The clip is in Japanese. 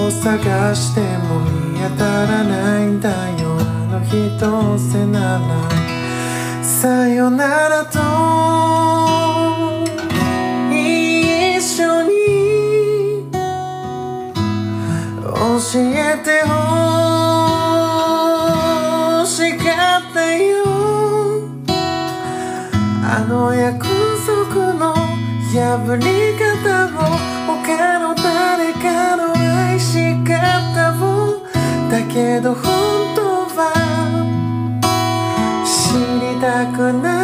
を探しても見当たらないんだよ。あの日どうせならさよならと一緒に教えてほしかったよ。あの約束の破り方を、他の誰かの愛し方を。だけど本当は知りたくない